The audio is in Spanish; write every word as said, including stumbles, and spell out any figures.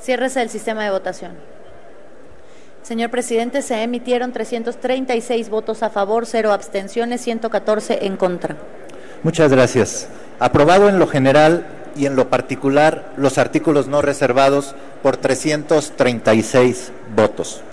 Ciérrese el sistema de votación. Señor presidente, se emitieron trescientos treinta y seis votos a favor, cero abstenciones, ciento catorce en contra. Muchas gracias. Aprobado en lo general y en lo particular los artículos no reservados por trescientos treinta y seis votos.